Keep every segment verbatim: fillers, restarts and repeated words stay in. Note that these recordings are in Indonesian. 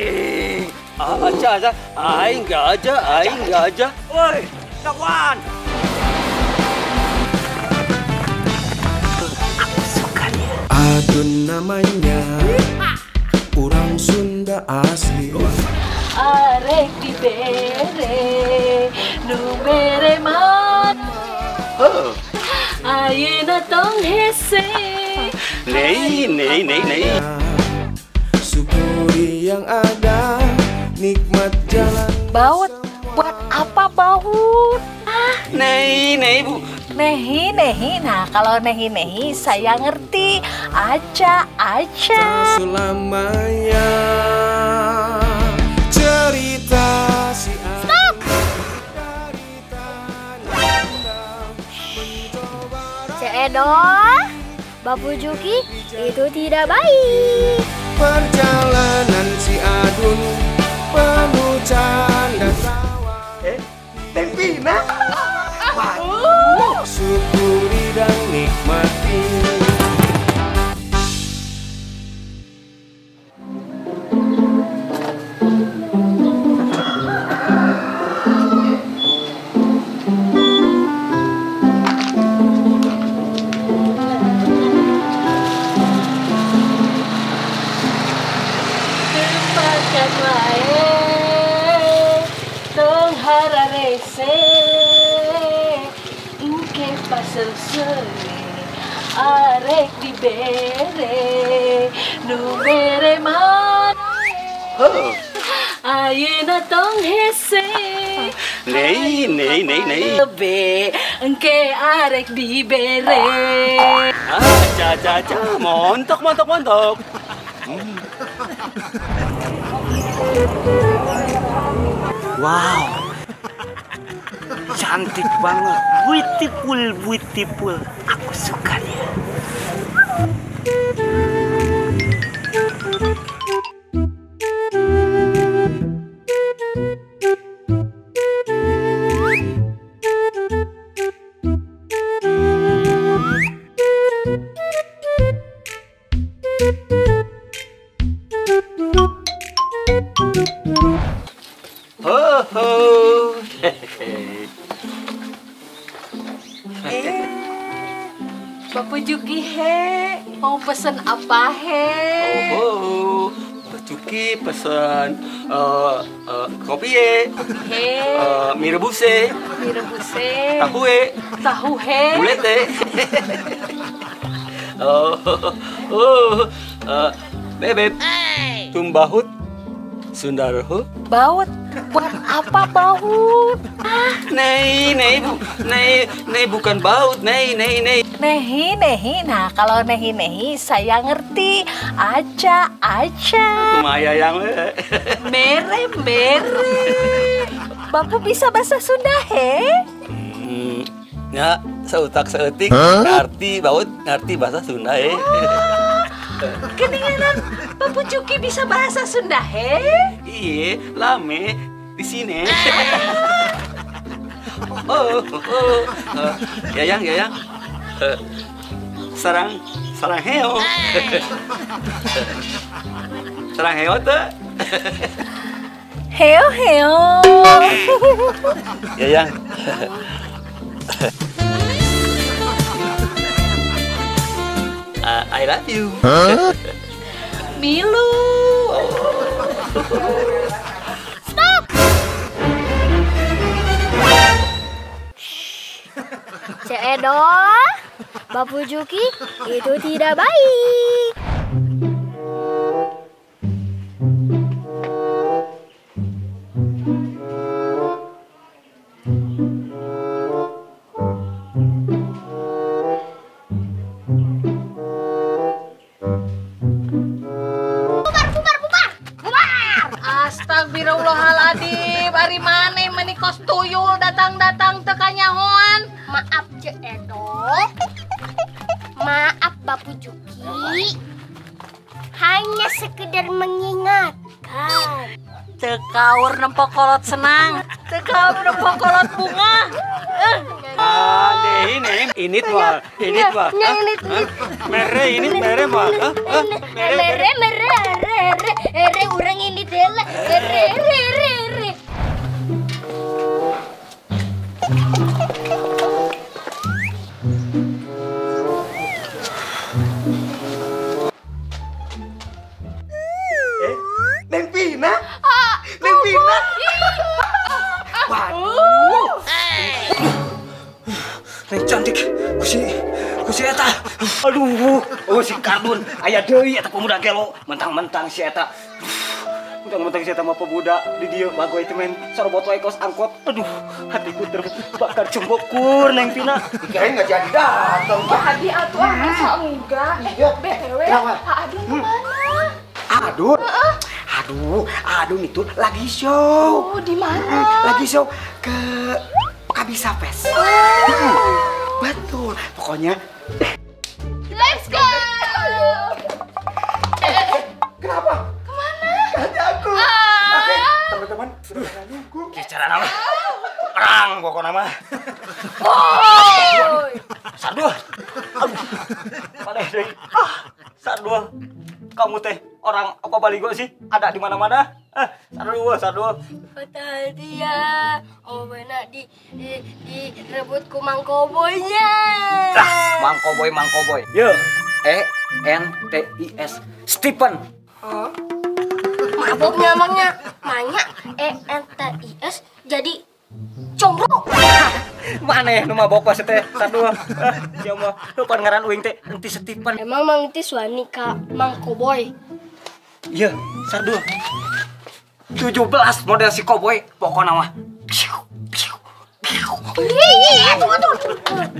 Eh, aja aja, aing nggak aja, aing nggak aja. Woi, kawan. Aku suka dia. Adun namanya, orang Sunda asli. Arek dibere, nu mere mana? Oh. Ayeuna tong hese. Nei, nei, nei, nei. Syukuri yang ada, nikmat jalan. Baut, buat apa baut? Ah, Nei, nei, Bu. nehi nehi. Nah, kalau nehi nehi saya ngerti. Aja aja. Selamanya cerita si Stop. Ceedo, Bapu Juki itu tidak baik. perjalanan si Adun penuh canda tawa. Eh, Tempina. Syukuri dan nikmati. Tempatkan lain, tong hararese. Engke pasel seri, arek dibere, nu bere mana? Oh. Ayeuna tong hese. Nei, nei, nei, nei. Be, engke arek dibere. Aja, aja, aja. Montok, montok, montok. Wow, cantik banget, beautiful, beautiful. Aku suka dia. Ho, ho. Eh, Bapu Juki he, mau pesen apa he? Oh, Cuki pesan uh, uh, kopi ye, He, uh, mie rebus ye, mie rebus he, tahu ye, tahu he. bulet ye. Oh, oh, uh, bebek, tumbahut, sundarhu. Baut, buat apa baut? Ah, Nei, nei, bu, nei, nei bukan baut, nei, nei, nei. nehi nehi. Nah, kalau nehi nehi saya ngerti. Aja aja. Kumaya yang Mere mere. Bapu bisa bahasa Sunda he? Hmm, ya, seutak seutik, ngerti baut, ngerti bahasa Sunda eh. Keninganan Bapu Juki bisa bahasa Sunda he? Iya, lame di sini. Oh, oh, oh. Uh, yayang, yayang. Uh, sarang, sarang heo. Sarang heo tuh. Heo heo. Yayang. Uh, I love you. Milu. Stop. Ceedo, Bapu Juki itu tidak baik. Astagfirullahaladzim, ari maneh menikos tuyul datang-datang teu kanyahoan. Maaf Ce Edo. Maaf Bapu Juki. Hanya sekedar mengingatkan. Tekaur nempok kolot senang, tekaur nempok kolot bunga. Eh, Ah, deh ini, ini tuh, ini tuh. Nah, ini tuh. Mere, ini mere mah. Mere mere mere mere. ere orang ini dele, ere ere ere ere. Eh, Neng Pina? Neng Pina? Waduh. Neng cantik, kusi, kusi eta. Aduh, oh si Kardun, aya deui eta pemuda gelo, mentang-mentang si eta. Mentang-mentang si eta mah pemuda di dieu bagoy teh men sarobot wae kos angkot. Aduh, hatiku terbakar cembokur Neng Pina. Dikirain enggak jadi datang. Hadi atuh masa enggak? Eh, B T W, Adun kemana? Adun? Aduh, Adun itu lagi show. Oh, di mana? Lagi show ke Kabisa Fest. Betul, pokoknya. Let's go. Kenapa? Kemana? Ganti aku. Ah. Oke, teman-teman, sudah nunggu. Bicara nama. Perang pokoknya nama. Oh. Sardua. Aduh. Padeh deui. Ah, Sardua. Kamu teh orang apa baligo sih? Ada di mana-mana? Eh, Sardua, Sardua. Patah dia. Oh, benar di di direbut ku Mang Koboynya. Lah, Mang Koboy, Mang Koboy. Yo, E N T I S. Stephen. Oh. Maboknya emangnya Manya E N T I S jadi combro. Mana ya nama bapak teh Sardua. Ya mah, lupa ngaran uing teh enti Stephen. Emang Mang itu suami ka Mang Koboy. Iya, Sardua. tujuh belas model si Koboy pokoknya mah. Iya, tunggu tunggu.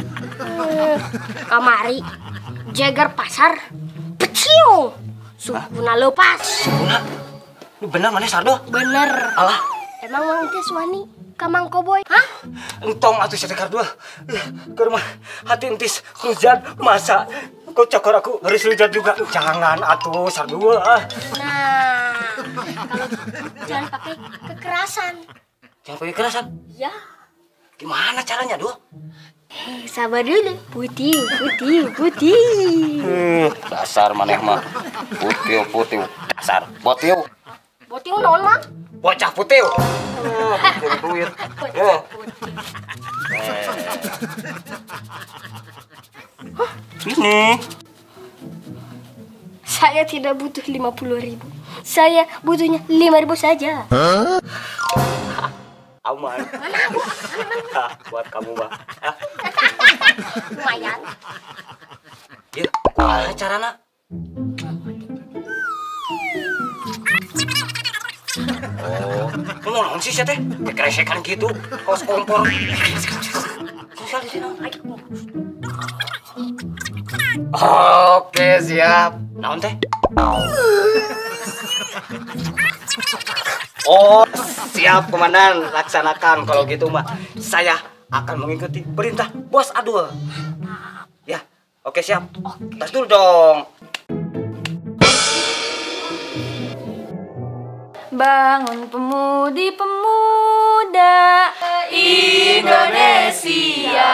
Kamari jagar pasar. Peciu. Suhuna lepas. Suhuna. Lu bener mana Sardua? Bener. Alah, Emang Mang itu suami ka Mang Koboy? Hah? entong atuh si Kardua. Ke rumah hati entis hujan masa kau cakor aku harus hujan juga. Jangan atuh Sardua. Nah, kalau jangan pakai kekerasan. Jangan pakai kekerasan. Ya. Gimana caranya, Dul? Eh, sabar dulu. Putih, putih, putih. Hmm, dasar maneh mah. Putih, putih. Dasar botil. Putih naon mah? Bocah putih. Oh, duit. Yo. Ini. Saya tidak butuh lima puluh ribu. Saya butuhnya lima ribu saja. Aman. Ah, buat kamu, Mbak. Ah. Lumayan. Ya, kumaha carana? Oh, lu mau naon sih teh? Dikeresekan gitu, kaos kompor. Sosial di sini. Oke, siap. Naon teh? Oh, siap komandan, laksanakan kalau gitu mah. Saya akan mengikuti perintah Bos Adul. Ya, oke siap. Tas dulu dong. Bangun pemudi-pemuda Indonesia,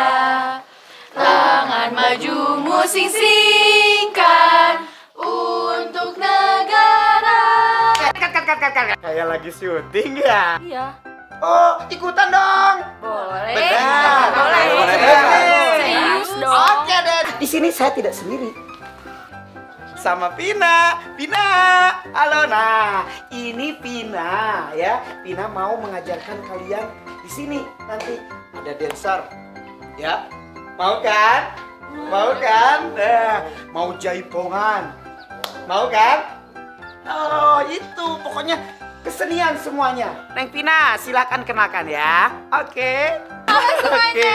tangan maju musing-singkan untuk negara. Kat, kat, kat, kat, kat. Kayak lagi syuting ya? Iya. Oh, ikutan dong. Boleh. Benar. Boleh. Boleh. Serius dong. Oke deh. Di sini saya tidak sendiri. Sama Pina, Pina, halo. Nah, ini Pina ya. Pina mau mengajarkan kalian di sini nanti ada dancer, ya. Mau kan? Mau kan? Nah, mau jaipongan, mau kan? Oh itu, pokoknya kesenian semuanya. Neng Pina, silakan kenalkan ya. Oke. Oke.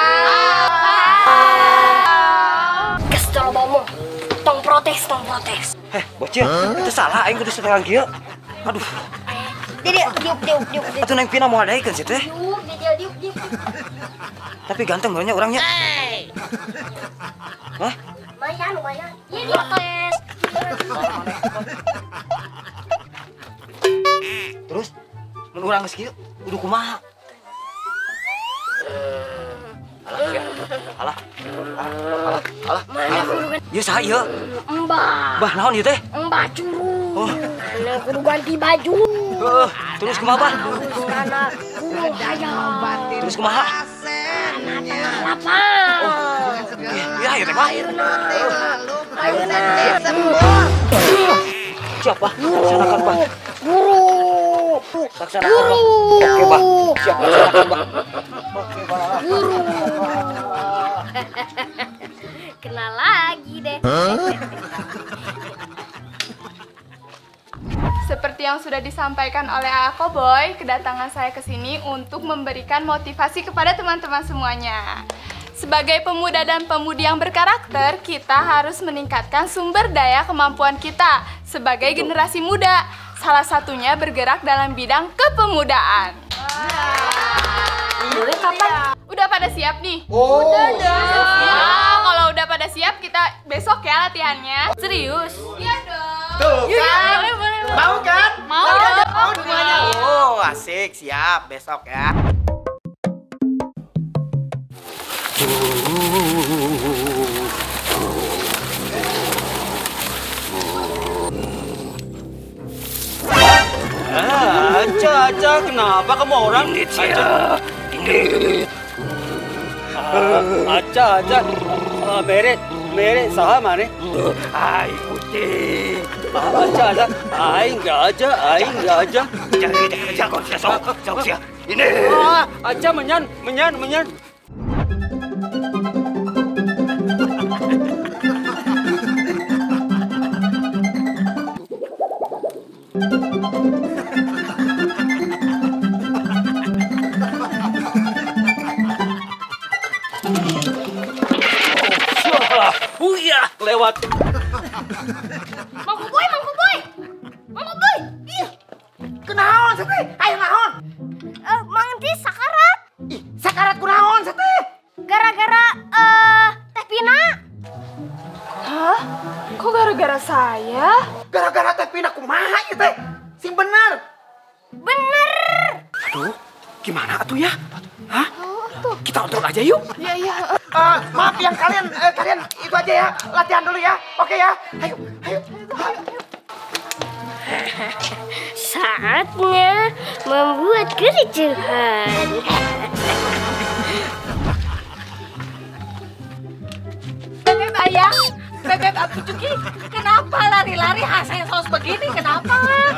Kesel bomo. Tong protes, tong protes. Heh, bocil, itu salah aing kudu setelan kieu. Aduh. Jadi diuk diuk diuk diuk. Atuh Neng Pina mau adaikeun sih teh. Diuk, dia diuk diuk. Tapi ganteng banyak orangnya. Hah? Lumayan, lumayan. Iya, dia protes. Terus mun urang geus kieu kudu kumaha? Alah, ya. Alah. Alah, alah. Mana kudu ganti? Ieu saha ieu? Mbah. Bah naon ieu teh? Mbah curug. Oh. Mana kudu ganti baju. Heeh, terus kumaha, Bah? Terus kana kudu hayang. Terus kumaha? Kana tengah lapang. Ya, ya teh, Bah. Ayeuna. Ayeuna. Siapa? Laksanakan, Bah. Guru. Laksanakan, Bah. Oke, Bah. Siap, laksanakan, Bah. Oke, Bah. Guru. Kenal lagi deh. Seperti yang sudah disampaikan oleh Ako Boy, kedatangan saya ke sini untuk memberikan motivasi kepada teman-teman semuanya. Sebagai pemuda dan pemudi yang berkarakter, kita harus meningkatkan sumber daya kemampuan kita sebagai generasi muda. Salah satunya bergerak dalam bidang kepemudaan. Boleh kapan? Udah pada siap nih? Oh. Udah dong. Nah, kalau udah pada siap, kita besok ya latihannya. Serius? Iya dong. Tuh Yuk, kan? boleh, boleh, boleh. Mau kan? Mau Mau dong. Mau semuanya. Mau. Oh, asik. Siap. Besok ya. Ah, Aca, Aca, kenapa kamu orang? Ini Aca. Ini. Aca, Aca. Ah, mere, mere, saha mana? Ai, kucing. Aca, Aca. Aing enggak aja, aing enggak aja. Jangan, jangan, jangan, jangan, jangan, jangan. Ini. Ah, Aca menyan, menyan, menyan. Huyah, lewat. Mang Kuboy, Mang Kuboy. Mang Kuboy. Ih, Kunaon sate? Ayo naon? eh, Mang Enti sakarat. Ih, sakarat kunaon sate? Gara-gara eh Teh Pina. Hah? Kok gara-gara saya? Gara-gara teh pindah kumaha ieu teh? Sing bener. Bener. Aduh, gimana atuh ya? Hah? Kita kontrol aja yuk. Iya, iya. Eh, maaf yang kalian eh, kalian itu aja ya. Latihan dulu ya. Oke ya. Ayo, ayo. Saatnya membuat kericuhan. Bebek ayang, bebek aku cuki, kenapa lari-lari hasil saus begini? Kenapa?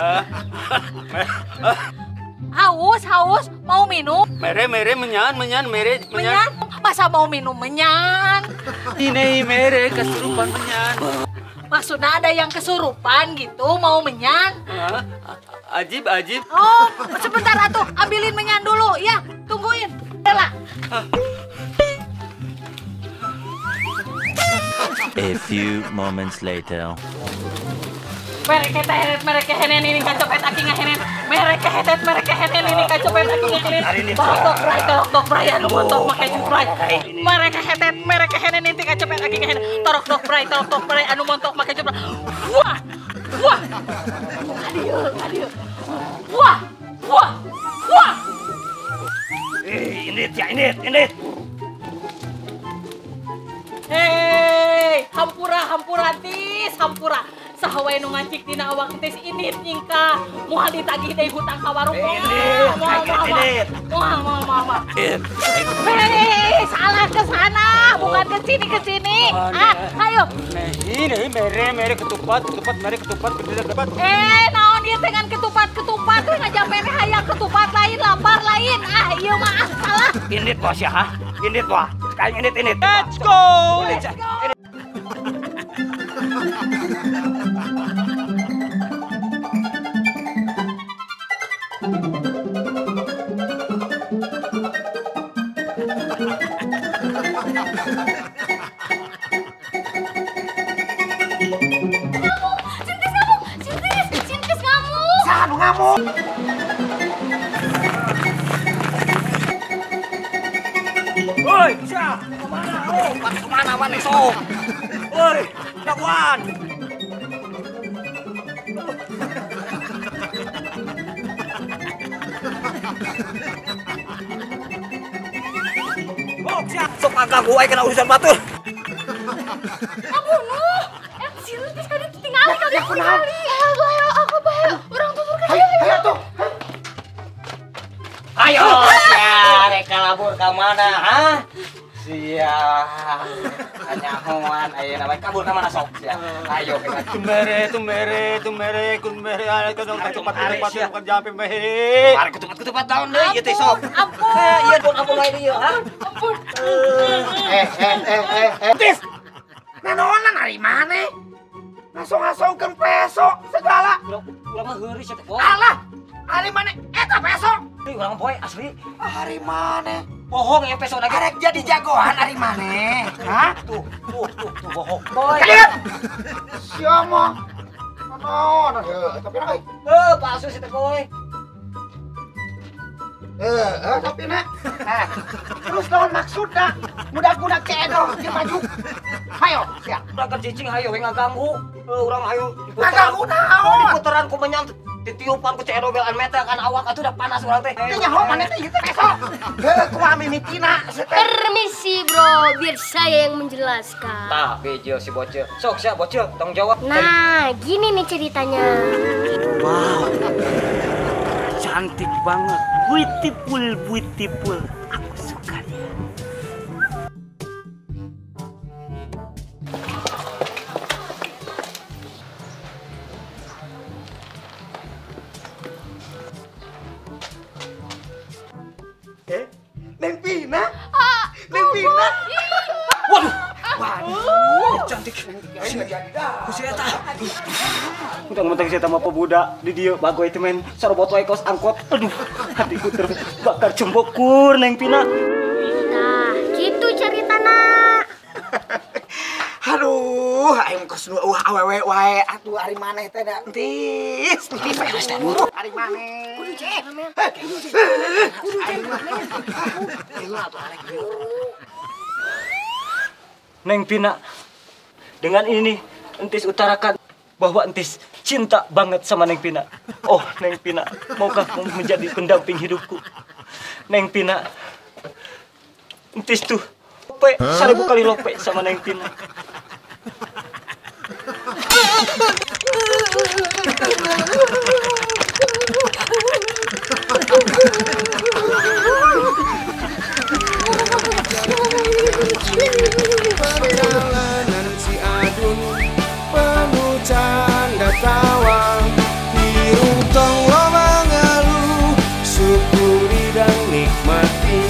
Haus, haus, mau minum? Mere, mere, menyan, menyan, mere, Menyan? Masa mau minum menyan? Ini mere, kesurupan menyan. Maksudnya ada yang kesurupan gitu, mau menyan? Hah? Ajib, ajib. Oh, sebentar atuh, ambilin menyan dulu, ya, tungguin. Bella. A few moments later. Mereka hetet, mereka henen ini kacopet aki ngahenen. Mereka hetet, mereka henen ini kacopet aki ngahenen. Torok dok bray, torok dok bray, anu montok make bray. Mereka hetet, mereka henen ini kacopet aki ngahenen. Torok dok bray, torok dok bray, anu montok make bray. Wah, wah. Adieu, adieu. Wah, wah, wah. Eh, ini ya, ini, ini. Hei, hampura, hampura tis, hampura. Sahawae nu mancik dina awak tis init nyingka. Moal ditagih deui hutang ka warung. Init, Moal, moal, init. moal, moal, moal, moal. Eh, Hei, salah ke sana, bukan ke sini ke sini. Ah, ayo. ini mere, mere ketupat, ketupat, mere ketupat, ketupat. Eh, naon ieu dengan ketupat-ketupat teh ngajak mere hayang ketupat lain, lapar lain. Ah, ieu mah ah, salah. Init bos ya, ha? Init bos. Sekali init, init. Let's go. Let's go. Sintis kamu, Sintis, Sintis kamu. Sanu ngamuk. Woi, siap. Kemana? Oh, pakai kemana mana sok? Woi, dakwaan. Oh, siap. Sok ganggu aja kena urusan batur. Abunuh. Eh, si Lutis kan ditinggalin kan ditinggalin. Ayo, ayo, aku bayar. Orang tutur kan. Ayo, ayo tuh. Ayo, ya, reka labur ke mana, ha? Sia, kanyahoan, ayo namanya kabur ke mana sok, sia. Ayo, tumbere, tumbere, tumbere, tumbere, ayo kedong cepat cepat cepat jampe mehe. Mari kutupat kutupat daun deh, ieu teh sok. Ampun. Iya, pun ampun lain ieu, ha? Ampun. Eh, eh, eh, eh, eh. Tis, nanonan hari mana? Ngasong-ngasongkeun peso segala. Urang mah heuris ya teh. Alah, hari mana? Eta peso. Ini urang poe asli. Hari mana? Bohong ya peso lagi. Arek jadi jagoan hari mana? Hah? Tuh, tuh, tuh, tuh bohong. Boy. Lihat. Siapa? Nanonan heuh, tapi na euy. Eh, palsu si teh boy. Eh, eh, tapi na. Nah, terus naon maksudna? Budak-budak cedoh jeung maju. Hayo, sia. Udah kercicing hayo we ngaganggu. Eh, urang hayo. Ngaganggu naon? Di putaran ku menyang ditiupan ku cedo belan meter kan awak atuh udah panas urang teh. Teh nyaho maneh teh ieu teh peso. Heuh, kumaha mimitina teh. Permisi bro, biar saya yang menjelaskan. Tah, bejo si bocil. Sok sia bocil, tanggung jawab. Nah, gini nih ceritanya. Wow. Cantik banget. Beautiful, beautiful. Aku suka dia. Eh, Neng Pina? Neng Pina? Waduh. Waduh, cantik. Kusi eta. Mentang-mentang saya sama pemuda di dia bagoy teh men sarobot wae kos angkot. Aduh, hatiku terbakar cembokur Neng Pina. Nah, gitu ceritana. Aduh, aing kos nu eueuh awewe wae atuh ari maneh teh da entis. Entis beres teh dulu. Ari maneh. Kudu cek. Kudu cek. Ari maneh. Ayo atuh arek. Neng Pina, dengan ini entis utarakan bahwa entis cinta banget sama Neng Pina. Oh, Neng Pina, maukah kamu menjadi pendamping hidupku? Neng Pina, entis tuh lope, seribu kali lope sama Neng Pina. Perjalanan si Adun penuh canda tawa, hirung tong lo mengeluh, syukuri dan nikmati.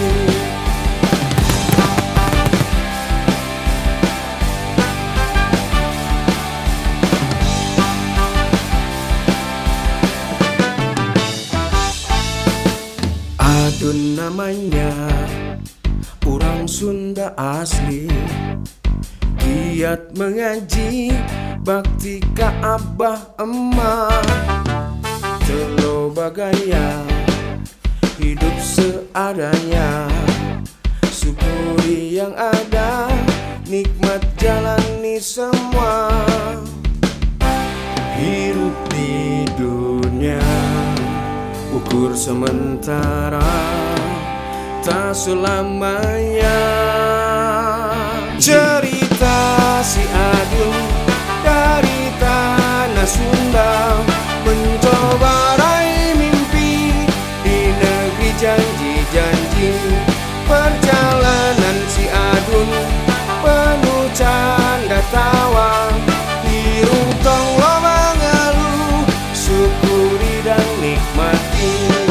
Adun namanya, orang Sunda asli, giat mengaji, bakti ka abah emak, telo bagaya, hidup seadanya, syukuri yang ada, nikmat jalani semua, hidup di dunia, ukur sementara, tak selamanya. Cerita si Adun dari tanah Sunda, mencoba raih mimpi di negeri janji-janji. Perjalanan si Adun penuh canda tawa, hirung tong lo mengeluh, syukuri dan nikmati.